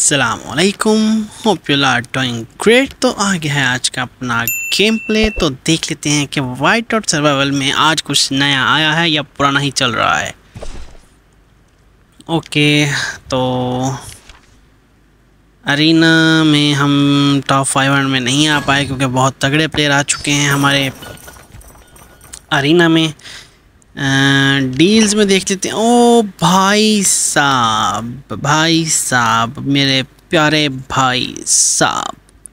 अस्सलामुअलैकुम, hope you are doing great. तो आ गया है आज का अपना गेम प्ले। तो देख लेते हैं कि वाइट आउट सर्वाइवल में आज कुछ नया आया है या पुराना ही चल रहा है। ओके, तो अरीना में हम टॉप 500 में नहीं आ पाए क्योंकि बहुत तगड़े प्लेयर आ चुके हैं हमारे अरीना में। डील्स में देख लेते हैं। ओ भाई साहब मेरे प्यारे भाई साहब,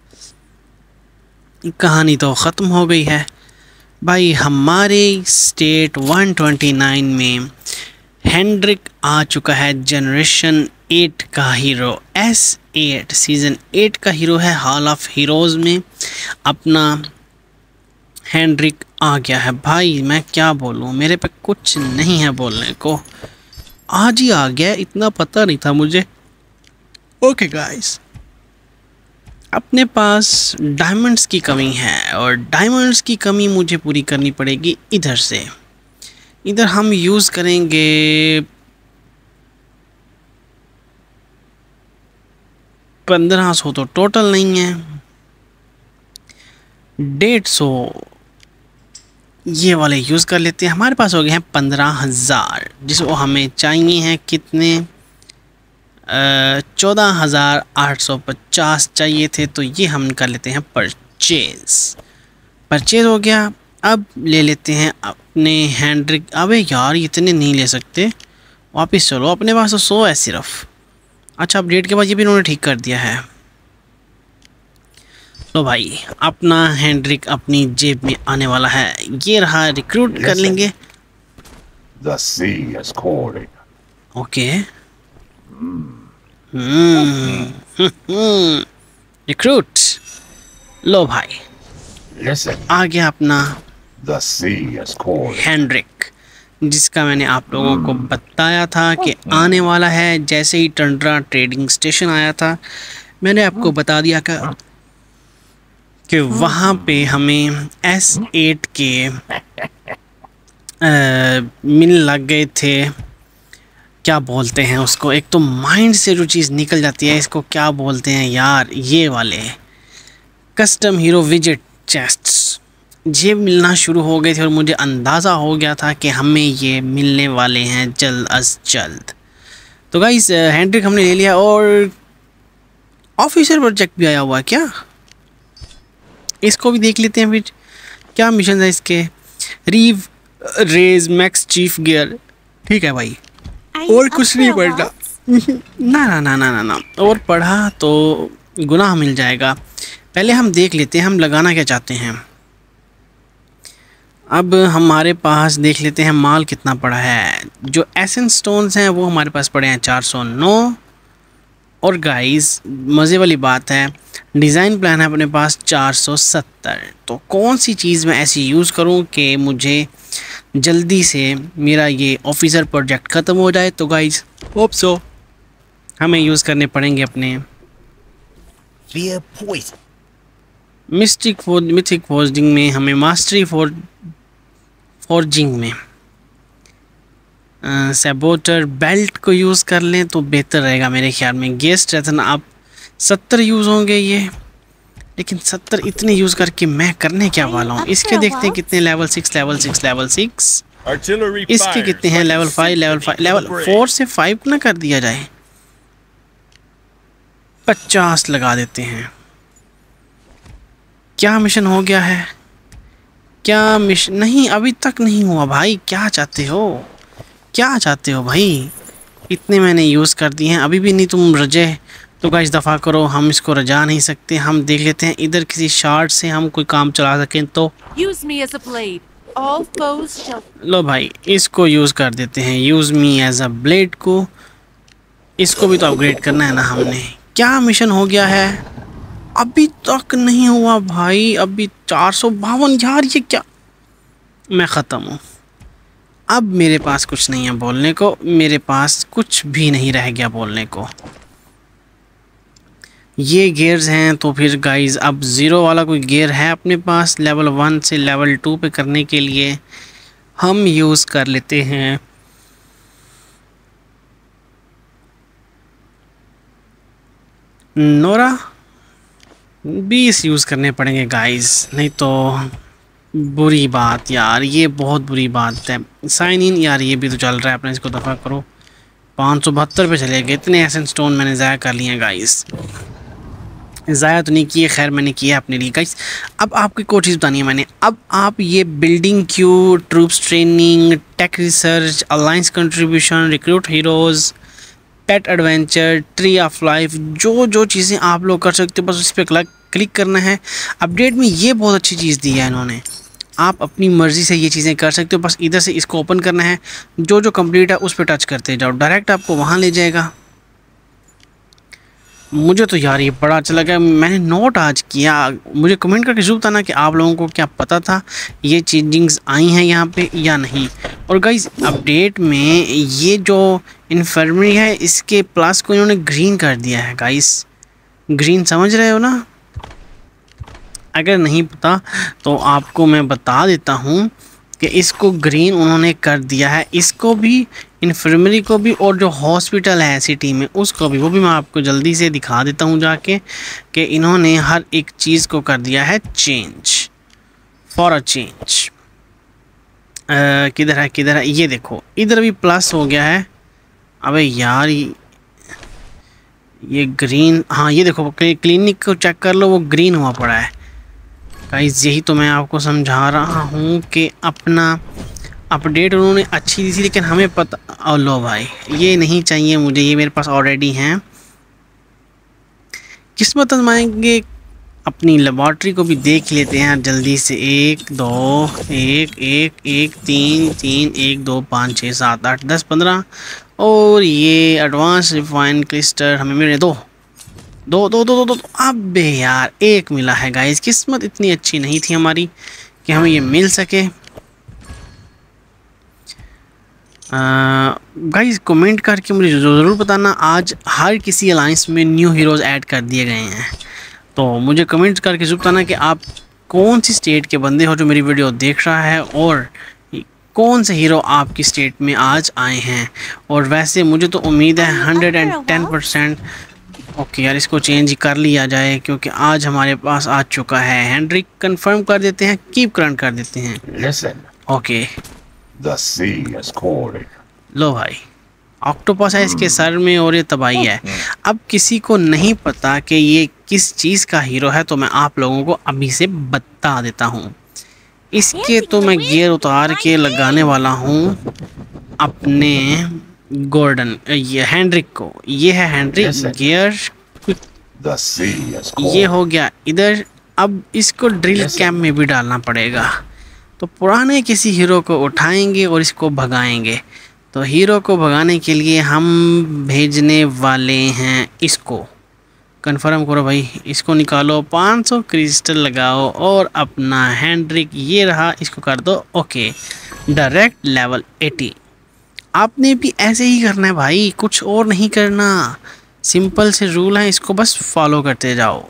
कहानी तो ख़त्म हो गई है भाई। हमारे स्टेट 129 में हेंड्रिक आ चुका है, जनरेशन 8 का हीरो। S8 सीज़न 8 का हीरो है। हॉल ऑफ हीरोज़ में अपना हेंड्रिक आ गया है भाई। मैं क्या बोलूँ, मेरे पे कुछ नहीं है बोलने को। आज ही आ गया, इतना पता नहीं था मुझे। ओके गाइस, अपने पास डायमंड्स की कमी है और डायमंड्स की कमी मुझे पूरी करनी पड़ेगी इधर से। इधर हम यूज़ करेंगे 1500 तो टोटल नहीं है, 150 ये वाले यूज़ कर लेते हैं। हमारे पास हो गए हैं 15,000, जिसको हमें चाहिए हैं कितने 14,850 चाहिए थे। तो ये हम कर लेते हैं परचेज हो गया। अब ले लेते हैं अपने हैंड्रिक। अबे यार इतने नहीं ले सकते, वापस चलो। अपने पास तो 100 है सिर्फ। अच्छा, अपडेट के बाद ये भी इन्होंने ठीक कर दिया है। तो भाई अपना हैंड्रिक अपनी जेब में आने वाला है। ये रहा, रिक्रूट कर लेंगे। The sea is calling. Okay, recruit लो भाई। Listen, आ गया अपना the sea is calling. Hendrik, जिसका मैंने आप लोगों को बताया था कि आने वाला है। जैसे ही टंड्रा ट्रेडिंग स्टेशन आया था, मैंने आपको बता दिया कि वहाँ पे हमें S8 के मिल लग गए थे। क्या बोलते हैं उसको, एक तो माइंड से जो चीज़ निकल जाती है, इसको क्या बोलते हैं यार, ये वाले कस्टम हीरो विजेट चेस्ट्स ये मिलना शुरू हो गए थे। और मुझे अंदाज़ा हो गया था कि हमें ये मिलने वाले हैं जल्द अज जल्द। तो गाइस हैंड्रिक हमने ले लिया। और ऑफिसर प्रोजेक्ट भी आया हुआ है क्या, इसको भी देख लेते हैं फिर। क्या मिशन है इसके, रीव रेज मैक्स चीफ गियर। ठीक है भाई, और कुछ नहीं पढ़ना। ना ना ना ना ना ना, और पढ़ा तो गुनाह मिल जाएगा। पहले हम देख लेते हैं हम लगाना क्या चाहते हैं। अब हमारे पास देख लेते हैं माल कितना पड़ा है। जो एसेंस स्टोन्स हैं वो हमारे पास पड़े हैं 409। और गाइस मज़े वाली बात है, डिज़ाइन प्लान है अपने पास 470। तो कौन सी चीज़ मैं ऐसी यूज़ करूं कि मुझे जल्दी से मेरा ये ऑफिसर प्रोजेक्ट ख़त्म हो जाए। तो गाइस होप सो हमें यूज़ करने पड़ेंगे अपने मिथिक फोर्जिंग में। हमें मास्टरी फोर्जिंग में सैबोटर बेल्ट को यूज़ कर लें तो बेहतर रहेगा मेरे ख्याल में। गेस्ट रहता ना, आप 70 यूज़ होंगे ये, लेकिन 70 इतने यूज़ करके मैं करने क्या वाला हूँ। इसके देखते हैं कितने, लेवल 6 लेवल 6 लेवल 6। इसके कितने हैं, लेवल 5 लेवल 5 लेवल 4 से 5 ना कर दिया जाए, 50 लगा देते हैं। क्या मिशन हो गया है, क्या मिशन नहीं, अभी तक नहीं हुआ भाई। क्या चाहते हो भाई, इतने मैंने यूज़ कर दिए हैं, अभी भी नहीं तुम रजे। तो गाइस दफ़ा करो, हम इसको रजा नहीं सकते। हम देख लेते हैं इधर किसी शार्ट से हम कोई काम चला सकें तो। लो भाई इसको यूज़ कर देते हैं, use me as a blade को। इसको भी तो अपग्रेड करना है ना हमने। क्या मिशन हो गया है, अभी तक नहीं हुआ भाई। अभी 452 यार, ये क्या, मैं ख़त्म हूँ। अब मेरे पास कुछ नहीं है बोलने को, मेरे पास कुछ भी नहीं रह गया बोलने को। ये गियर्स हैं तो फिर गाइस अब 0 वाला कोई गियर है अपने पास लेवल 1 से लेवल 2 पे करने के लिए। हम यूज़ कर लेते हैं नोरा 20 यूज़ करने पड़ेंगे गाइस, नहीं तो बुरी बात यार, ये बहुत बुरी बात है। साइन इन यार, ये भी तो चल रहा है अपने, इसको दफ़ा करो। 572 पे चले गए। इतने एसेंस स्टोन मैंने ज़ाया कर लिए हैं गाइस। ज़ाया तो नहीं किए, खैर मैंने किया अपने लिए गाइस। अब आपको एक और चीज़ बतानी है मैंने। अब आप ये building queue, troops training, tech research, alliance contribution, recruit heroes, pet adventure, tree of life, जो जो चीज़ें आप लोग कर सकते हो बस उस पर क्लिक करना है। अपडेट में ये बहुत अच्छी चीज़ दी है इन्होंने, आप अपनी मर्ज़ी से ये चीज़ें कर सकते हो। बस इधर से इसको ओपन करना है, जो जो कंप्लीट है उस पर टच करते जाओ, डायरेक्ट आपको वहाँ ले जाएगा। मुझे तो यार ये बड़ा अच्छा लगा, मैंने नोट आज किया। मुझे कमेंट करके ज़रूर बताना कि आप लोगों को क्या पता था ये चेंजिंग्स आई हैं यहाँ पे या नहीं। और गाइस अपडेट में ये जो इन्फर्मरी है इसके प्लस को इन्होंने ग्रीन कर दिया है गाइस। ग्रीन समझ रहे हो ना? अगर नहीं पता तो आपको मैं बता देता हूँ कि इसको ग्रीन उन्होंने कर दिया है, इसको भी, इन्फर्मरी को भी, और जो हॉस्पिटल है सिटी में उसको भी। वो भी मैं आपको जल्दी से दिखा देता हूँ जाके कि इन्होंने हर एक चीज़ को कर दिया है चेंज, फॉर अ चेंज। किधर है, ये देखो इधर भी प्लस हो गया है। अबे यार ये ग्रीन, हाँ ये देखो क्लिनिक को चेक कर लो, वो ग्रीन हुआ पड़ा है गाइस। यही तो मैं आपको समझा रहा हूँ कि अपना अपडेट उन्होंने अच्छी दी थी, लेकिन हमें पता। और लो भाई, ये नहीं चाहिए मुझे, ये मेरे पास ऑलरेडी हैं। किस्मत आजमाएंगे, अपनी लेबॉर्ट्री को भी देख लेते हैं जल्दी से। 1 2 1 1 1 3 3 1 2 5 6 7 8 10 15, और ये एडवांस रिफाइन क्रिस्टल हमें मिले दो। अबे यार एक मिला है गाइस। किस्मत इतनी अच्छी नहीं थी हमारी कि हमें ये मिल सके। गाइस कमेंट करके मुझे ज़रूर बताना, आज हर किसी अलायंस में न्यू हीरोज़ ऐड कर दिए गए हैं, तो मुझे कमेंट करके ज़रूर बताना कि आप कौन सी स्टेट के बंदे हो जो मेरी वीडियो देख रहा है, और कौन से हीरो आपकी स्टेट में आज आए हैं। और वैसे मुझे तो उम्मीद है 110%। ओके यार, इसको चेंज कर लिया जाए क्योंकि आज हमारे पास आ चुका है। हेनरिक कंफर्म कर देते हैं, कीप करंट कर देते हैं। Listen, okay the sea is calling. लो भाई, ऑक्टोपस है इसके सर में और ये तबाही है। अब किसी को नहीं पता कि ये किस चीज़ का हीरो है, तो मैं आप लोगों को अभी से बता देता हूँ। इसके तो मैं गियर उतार के लगाने वाला हूँ अपने गोल्डन, ये हेनरिक को। ये है Henrik gear, The sea is ये calling. हो गया इधर। अब इसको ड्रिल कैंप में भी डालना पड़ेगा, तो पुराने किसी हीरो को उठाएंगे और इसको भगाएंगे। तो हीरो को भगाने के लिए हम भेजने वाले हैं इसको। कंफर्म करो भाई, इसको निकालो, 500 क्रिस्टल लगाओ और अपना हेनरिक ये रहा, इसको कर दो ओके, डायरेक्ट लेवल 80। आपने भी ऐसे ही करना है भाई, कुछ और नहीं करना। सिंपल से रूल है, इसको बस फॉलो करते जाओ।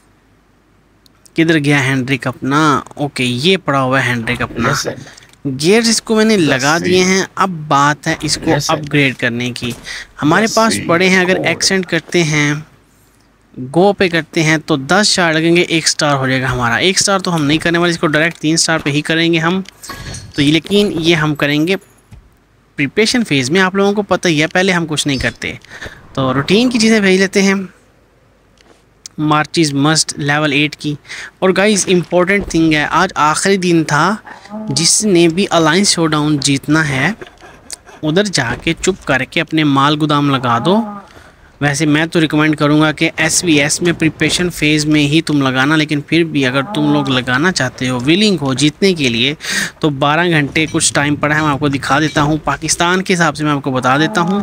किधर गया हेनरिक अपना? ओके, ये पड़ा हुआ है हेनरिक अपना। Listen, गियर्स इसको मैंने लगा दिए हैं। अब बात है इसको अपग्रेड करने की। हमारे पास पड़े हैं, अगर एक्सेंट करते हैं, गो पे करते हैं तो 10 स्टार लगेंगे, 1 स्टार हो जाएगा हमारा। 1 स्टार तो हम नहीं करने वाले, इसको डायरेक्ट 3 स्टार पे ही करेंगे हम तो। ये लेकिन ये हम करेंगे प्रिपरेशन फेज़ में, आप लोगों को पता ही है, पहले हम कुछ नहीं करते। तो रूटीन की चीज़ें भेज लेते हैं। मार्चिस मस्ट लेवल 8 की। और गाइस इंपॉर्टेंट थिंग है, आज आखिरी दिन था, जिसने भी अलायंस शोडाउन जीतना है उधर जाके चुप करके अपने माल गोदाम लगा दो। वैसे मैं तो रिकमेंड करूँगा कि SVS में प्रिपरेशन फ़ेज़ में ही तुम लगाना, लेकिन फिर भी अगर तुम लोग लगाना चाहते हो, विलिंग हो जीतने के लिए, तो 12 घंटे कुछ टाइम पड़ा है, मैं आपको दिखा देता हूँ। पाकिस्तान के हिसाब से मैं आपको बता देता हूँ,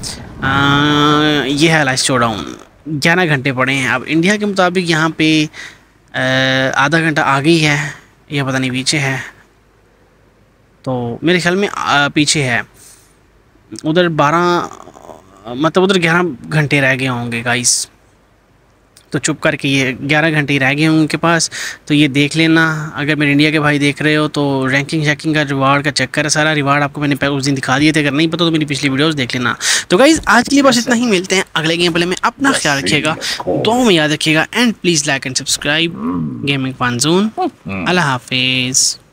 ये है अलायंस शोडाउन, 11 घंटे पड़े हैं। अब इंडिया के मुताबिक यहाँ पे आधा घंटा आगे ही है, या पता नहीं पीछे है, तो मेरे ख्याल में पीछे है। उधर 12 मतलब उधर 11 घंटे रह गए होंगे गाइस। तो चुप करके ये 11 घंटे ही रह गए हैं उनके पास, तो ये देख लेना। अगर मेरे इंडिया के भाई देख रहे हो तो रैंकिंग शैकिंग का रिवार्ड का चक्कर है, सारा रिवार्ड आपको मैंने उस दिन दिखा दिए थे, अगर नहीं पता तो मेरी पिछली वीडियोस देख लेना। तो गाइज आज के लिए बस इतना ही, मिलते हैं अगले गेम प्ले में। अपना ख्याल रखिएगा, दुआ में याद रखिएगा, and please like and subscribe gaming fun zone. अल्लाह हाफिज़।